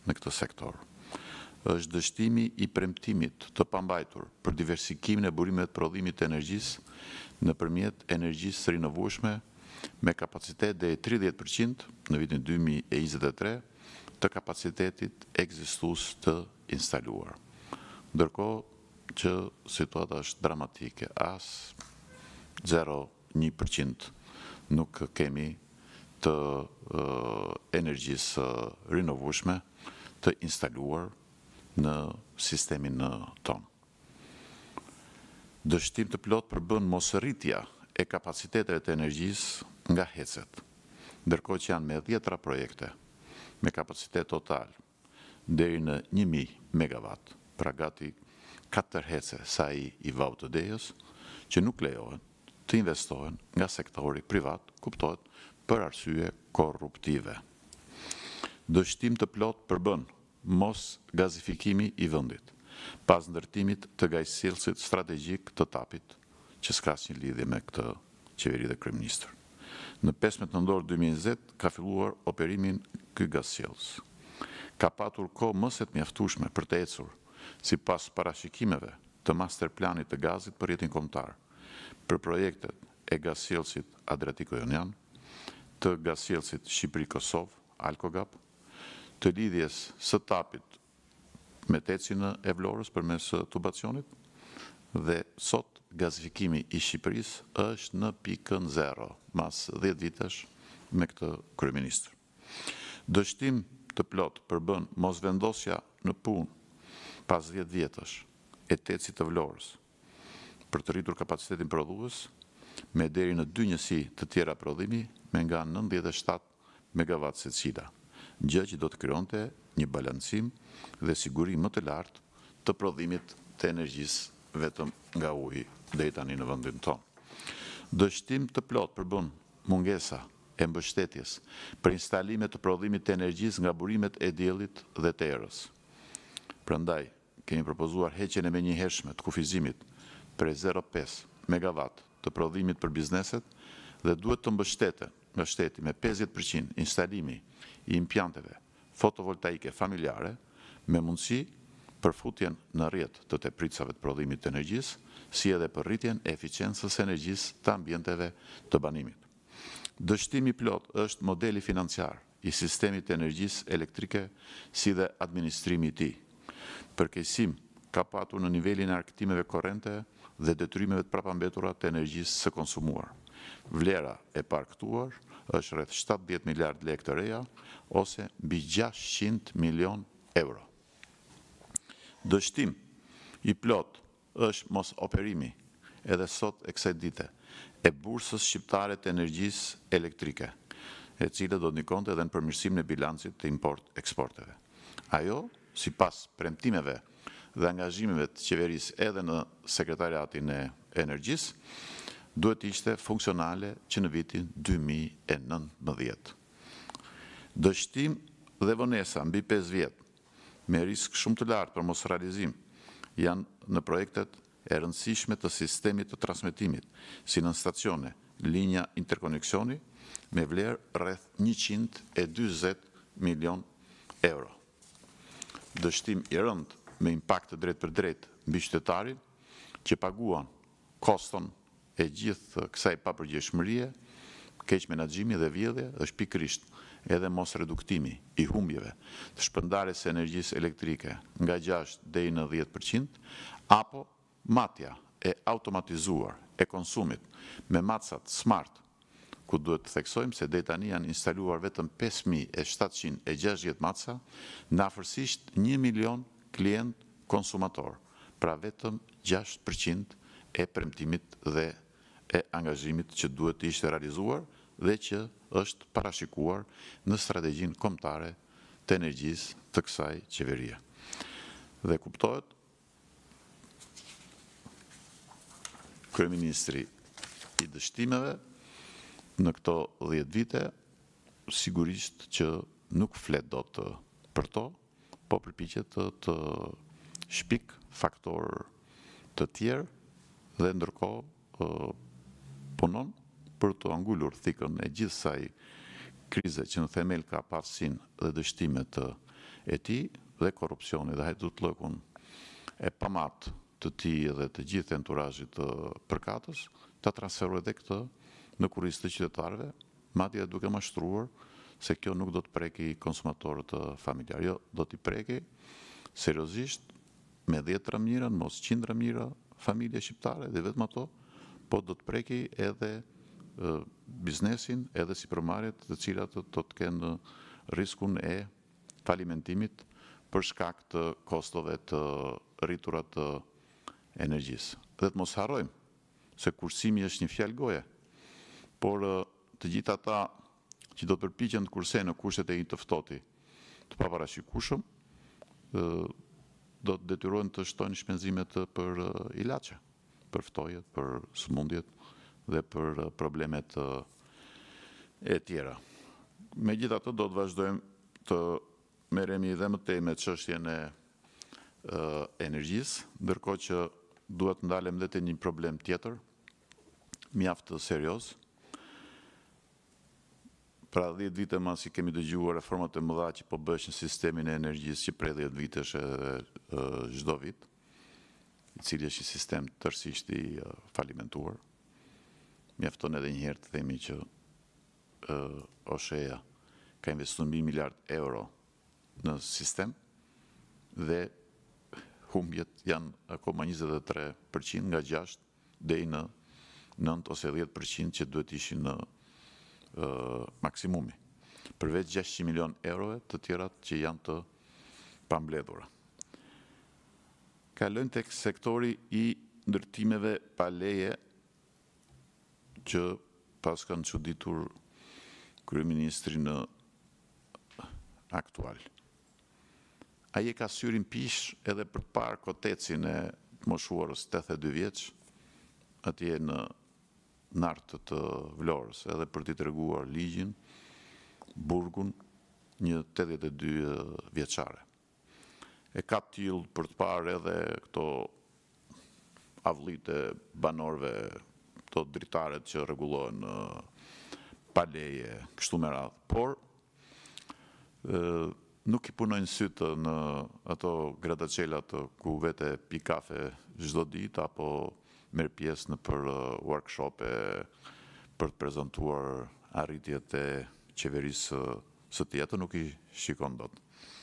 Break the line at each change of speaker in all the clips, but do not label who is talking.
në këtë sektor. Është dështimi i premtimit të pambajtur për diversifikimin e burimeve të prodhimit të energjisë nëpërmjet energjisë së rinovueshme me kapacitet deri 30% në vitin 2023 të kapacitetit ekzistues të instaluar. Ndërkohë që situata është dramatike, as 0,1% nuk kemi të energjisë rinovueshme të instaluar në sistemin ton. Dështim të plot përbën mosrritja e kapaciteteve të energjisë nga hecet, ndërkohë që janë me 10 projekte me kapacitet total deri në 1000 megawatt, pra gati 4 hece sa i Vau të Dejës, që nuk lejohen të investohen nga sektori privat, kuptohet, për arsye korruptive. Dështim të plot përbën mos gazifikimi i vendit, pas ndërtimit të gajsillësit strategjik të Tapit, që s'ka asnjë lidhje me këtë qeveri dhe kryeministër. Në 15 nëntor 2020 ka filluar operimin ky gazsjellës. Ka patur kohë më se të mjaftueshme për të ecur sipas parashikimeve të masterplanit të gazit për rrjetin kombëtar, për projektet e gazsjellësit Adriatiko-Jonian, të gazsjellësit Shqipëri-Kosovë, Alkogab, të lidhjes së Tapit me tecin e Vlorës përmes tubacionit, dhe sot gazifikimi i Shqipërisë është në pikën 0, mas 10 vitesh me këtë kryeministër. Dështim të plot përbën mosvendosja në punë pas 10 vjetësh e tecit të Vlorës për të rritur kapacitetin prodhues me deri në 2 njësi të tjera prodhimi me nga 97 megawatt secila, gjë që do të krijonte një balancim dhe siguri më të lartë të prodhimit të energjisë vetëm nga uji deri tani në vendin tonë. Dështim të plot përbën mungesa e mbështetjes për instalime të prodhimit të energjisë nga burimet e diellit dhe të erës. Prandaj, kemi propozuar heqjen e menjëhershme të kufizimit për 0,5 megawatt të prodhimit për bizneset dhe duhet të mbështeten nga shteti me 50% instalimi i impianteve fotovoltaike familjare me mundësi për futjen në rrjet të tepritësave të prodhimit të energjisë, si edhe për rritjen e eficiencës së energjisë të ambienteve të banimit. Dështimi plot është modeli financiar i sistemit të energjisë elektrike si dhe administrimi i tij. Përkeqësim ka patur në nivelin e arktimeve korrente dhe detyrimeve të prapambetura të energjisë së konsumuar. Vlera e parktuar është rreth 70 miliard lekë të reja ose mbi 600 milion euro. Dështim i plot është mos operimi edhe sot e kësaj dite e bursës shqiptare të energjisë elektrike, e cila do të ndikonte edhe në përmirësimin e bilancit të import-eksporteve. Ajo, sipas premtimeve dhe angazhimeve të qeverisë edhe në sekretariatin e energjisë, duhet ishte funksionale që në vitin 2019. Dështim dhe vonesa mbi 5 vjet me risk shumë të lartë për mos realizim janë në projektet e rëndësishme të sistemit të transmetimit, si në stacione, linja interkoneksioni me vlerë rreth 140 milion euro. Dështim i rëndë me impakt të drejt për drejt mbi qytetarin që paguan koston e gjithë kësaj papërgjegjshmërie, keq menaxhimi dhe vjedhje është pikërisht edhe mos reduktimi i humbjeve të shpërndarjes së energjisë elektrike nga 6 deri në 10%, apo matja e automatizuar e konsumit me macat smart, ku duhet të theksojmë se deri tani janë instaluar vetëm 5760 maca në afërsisht 1 milion klient konsumator, pra vetëm 6% e premtimit dhe e angazhimit që duhet të ishte realizuar dhe që është parashikuar në strategjinë kombëtare të energjisë të kësaj qeverie. Dhe kuptohet, kryeministri i dështimeve në këto 10 vite sigurisht që nuk flet dot për to, po përpiqet të shpik faktor të tjerë dhe ndërkohë punon për të angulur thikën e gjithsaj krize që në themel ka pafsinë dhe dështime të e tij dhe korrupsioni dhe hajdullëkun e pamat të tij dhe të gjithë enturazhit të përkatës, ta transferoj edhe këtë në kurrizë të qytetarëve, madje duke mashtruar se kjo nuk do të preki konsumatorët familjar, jo, do t'i preki seriozisht me 10 rëmira, mos 100 rëmira familje shqiptare dhe vetëm ato, po do të preki edhe biznesin, edhe sipërmarrjet të cilat do të kenë riskun e falimentimit për shkak të kostove të rritura të energjisë. Dhe të mos harrojmë se kursimi është një fjalë goje, por të gjithë ata që do të përpiqen të kursejnë në kushtet e një të ftohti të paparashikueshëm, do të detyrohen të shtojnë shpenzimet për ilaçe, për ftohjet, për sëmundjet dhe për problemet e tjera. Megjithatë, do të vazhdojmë të merremi edhe më tej me çështjen e energjisë, ndërkohë që duhet të ndalem edhe te një problem tjetër, mjaft serioz. Pra 10 vite masi kemi dëgjuar reformat e mëdha që po bëhesh në sistemin e energjisë që prej 10 vitesh edhe çdo vit, i cili është një sistem tërësisht i falimentuar. Mjafton edhe një herë të themi që OSHE-ja ka investuar mbi 1 miliard euro në sistem dhe humbjet janë akoma 23% nga 6 deri në 9 ose 10% që duhet ishin në maksimumi, përveç 600 milion eurove të tjerat që janë të pambledhura. Kalojmë tek sektori i ndërtimeve pa leje që pas kanë çuditur kryeministrin aktual. Ai e ka syrin pish edhe për të parë kotecin e moshuarës 82 vjeç, atje në nartë të Vlorës, edhe për t'i treguar ligjin, burgun, një 82 vjeçare. E ka tillë për të parë edhe këto avllit e banorëve, këto dritaret që rregullohen pa leje, kështu me radhë. Por nuk i punojnë sytë në ato gradaçelat ku vete pi kafe çdo ditë apo merr pjesë në për workshope për të prezantuar arritjet e qeverisë së tjetër, nuk i shikon dot.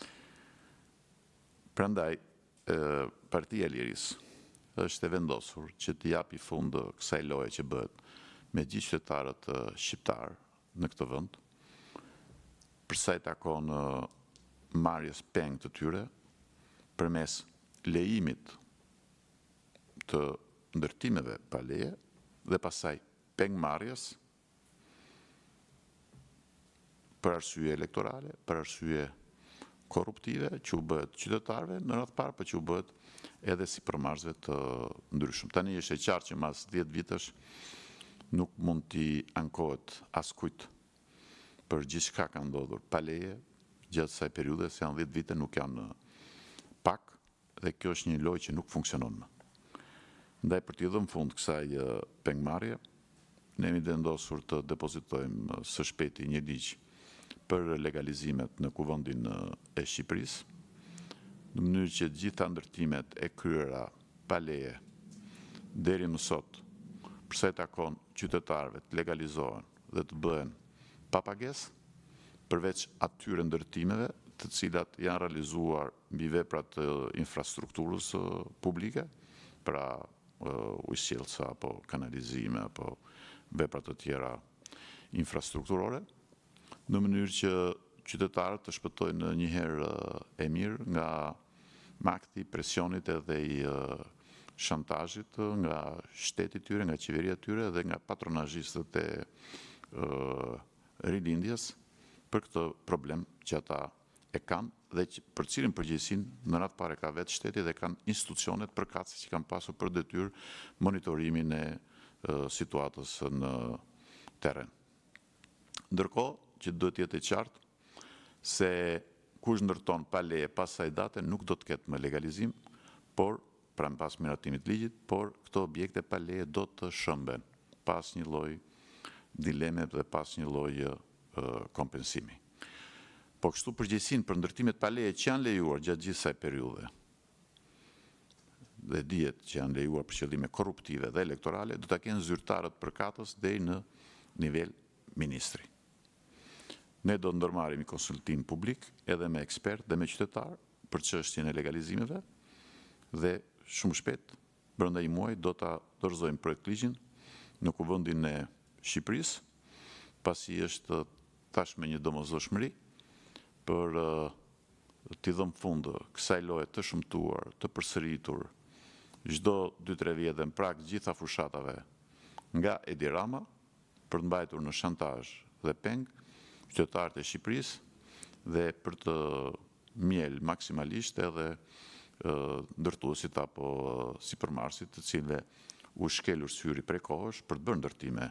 Prandaj, Partia e Lirisë është e vendosur që të japi fund kësaj loje që bëhet me gjithë qytetarët shqiptar në këtë vend, për sa i takon marrjes peng të tyre përmes lejimit të ndërtimeve pa leje dhe pasaj pengmarrjes për arsye elektorale, për arsye korruptive që u bëhet qytetarëve në radhë parë, por që u bëhet edhe sipërmarrësve të ndryshëm. Tani është e qartë që mas 10 vitesh nuk mund t'i ankohet askujt për gjithçka ka ndodhur pa leje gjatë kësaj periudhe, se janë 10 vite nuk janë pak dhe kjo është një lojë që nuk funksionon më. Ndaj për t'i dhënë fund kësaj pengmarrje, ne jemi vendosur të depozitojmë së shpejti një ligj për legalizimet në kuvendin e Shqipërisë, në mënyrë që gjitha ndërtimet e kryera pa leje deri më sot, për sa i takon qytetarëve, të legalizohen dhe të bëhen pa pagesë, përveç atyre ndërtimeve të cilat janë realizuar mbi vepra të infrastrukturës publike, pra ujësjellsa apo kanalizime apo vepra të tjera infrastrukturore, në mënyrë që qytetarët të shpëtojnë një herë e mirë nga makti, presionit edhe i shantazhit nga shteti i tyre, nga qeveria e tyre dhe nga patronazhistët e rilindjes për këtë problem që ata e kanë dhe për cilin përgjegjësinë në radhë parë ka vetë shteti dhe kanë institucionet përkatëse që kanë pasur për detyrë monitorimin e situatës në terren. Ndërkohë që duhet të jetë e qartë se kush ndërton pa leje pas asaj date nuk do të ketë më legalizim, por pra pas miratimit ligjit, por këto objekte pa leje do të shëmben pas një lloj dileme dhe pas një lloj kompensimi. Po kështu përgjegjësinë për ndërtimet pa leje që janë lejuar gjatë gjithë kësaj periudhe dhe dihet që janë lejuar për qëllime korruptive dhe elektorale, do ta kenë zyrtarët përkatës deri në nivel ministri. Ne do ndërmarrim konsultim publik edhe me ekspert dhe me qytetar për çështjen e legalizimeve dhe shumë shpejt, brenda një muaji, do ta dorëzojmë projektligjin në Kuvendin e Shqipërisë, pasi është tashmë një domosdoshmëri për t'i dhëmë fund kësaj loje të shëmtuar, të përsëritur, çdo 2-3 vjet dhe në prag gjitha fushatave nga Edi Rama, për të mbajtur në shantazh dhe peng qytetarët e Shqipërisë dhe për të miel maksimalisht edhe ndërtuesit apo sipërmarrësit të cilëve u shkelur syri prej kohësh për të bërë ndërtime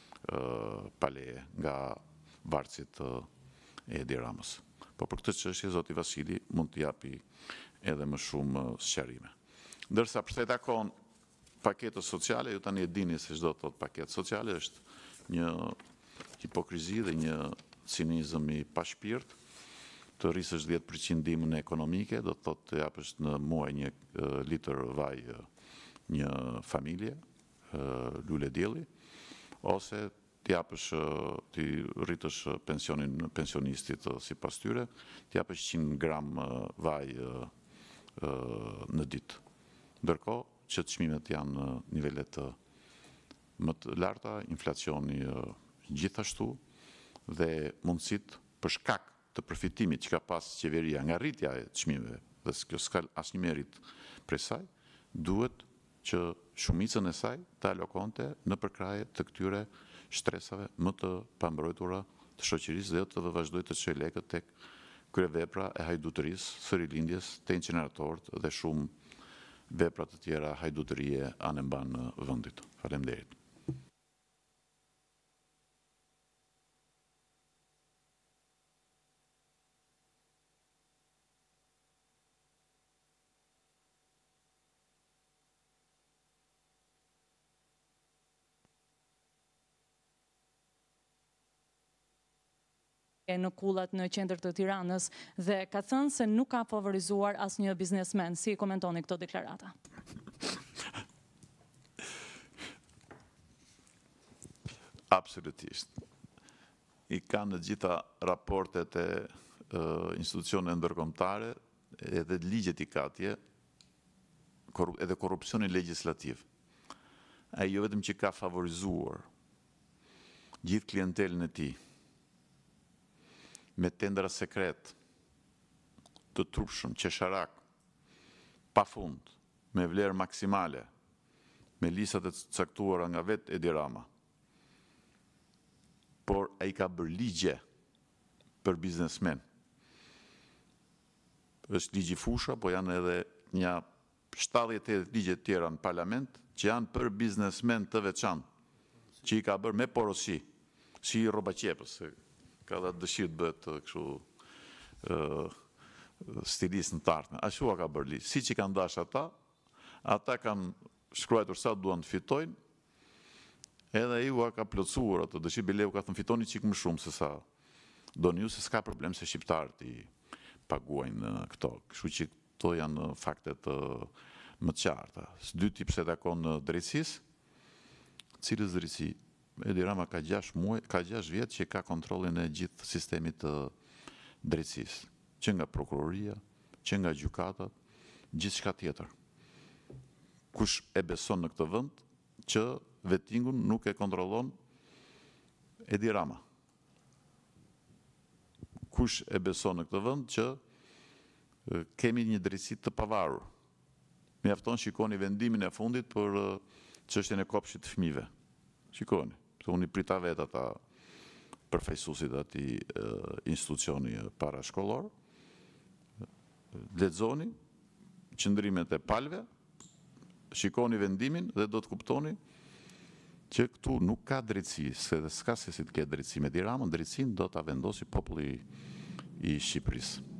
pa leje nga varësit e Edi Ramës. Po për këtë çështje zoti Vasili mund të japi edhe më shumë sqarime. Ndërsa për sa i takon paketës sociale, ju tani e dini se çdo të thotë paketë sociale është një hipokrizi dhe një cinizëm i pa shpirt, të rrisësh 10% ndihmën ekonomike, do të thotë të japësh në muaj një litër vaj një familje, lule dielli, ose të japësh, të rritësh pensionin pensionistit sipas tyre, të japësh 100 gram vaj në ditë. Ndërkohë që çmimet janë në nivelet më të larta, inflacioni gjithashtu dhe mundësitë për shkak të përfitimit që ka pas qeveria nga rritja e çmimeve dhe kjo s'ka asnjë merit prej saj, duhet që shumicën e saj të alokonte në përkraje të këtyre shtresave më të pambrojtura të shoqërisë dhe të vazhdoj të çojë lekët tek kryevepra e hajdutërisë, së rilindjes, te incineratorët dhe shumë vepra të tjera hajdutërie anë mban në vendit. Faleminderit.
në kullat në qendër të Tiranës dhe ka thënë se nuk ka favorizuar asnjë biznesmen. Si komentoni këto deklarata?
Absolutisht. I kanë në gjitha raportet e institucione ndërkombëtare edhe ligjet i katje edhe korrupsionin legjislativ. Ai jo vetëm që ka favorizuar gjithë klientelën e tij me tendra sekret të trupshëm, qesharak, pa fund, me vlerë maksimale, me listat e caktuara nga vetë Edi Rama. Por ai ka bërë ligje për biznesmen. Është ligji fusha, po janë edhe një 78 ligje tjera në parlament që janë për biznesmen të veçantë, që i ka bërë me porosi, si rroba qepës, ka dhe dëshirë të bëhet kështu stilist në tartme. Ashtu ka bërë ligj. Si që kanë dash ata kanë shkruajtur sa duan të fitojnë, edhe ai u ka plotësuar atë dëshirë Bileu ka thënë fitoni çik më shumë se sa doni ju, se s'ka problem se shqiptarët i paguajnë këto. Kështu që këto janë faktet më të qarta. Së dyti pse takon drejtësisë, cilës drejtësi? Edi Rama ka 6 vjet që ka kontrollin e gjithë sistemit të drejtësisë, që nga prokuroria, që nga gjykatat, gjithçka tjetër. Kush e beson në këtë vend që vettingun nuk e kontrollon Edi Rama? Kush e beson në këtë vend që kemi një drejtësi të pavarur? Mjafton shikoni vendimin e fundit për çështjen e kopshtit të fëmijëve. Shikoni. Unë i prita vetë ata përfaqësuesit atij institucioni parashkollor. Lexoni qëndrimet e palëve, shikoni vendimin dhe do të kuptoni që këtu nuk ka drejtësi, se s'ka se si të ketë drejtësi me Edi Ramën, drejtësinë do ta vendosi populli i Shqipërisë.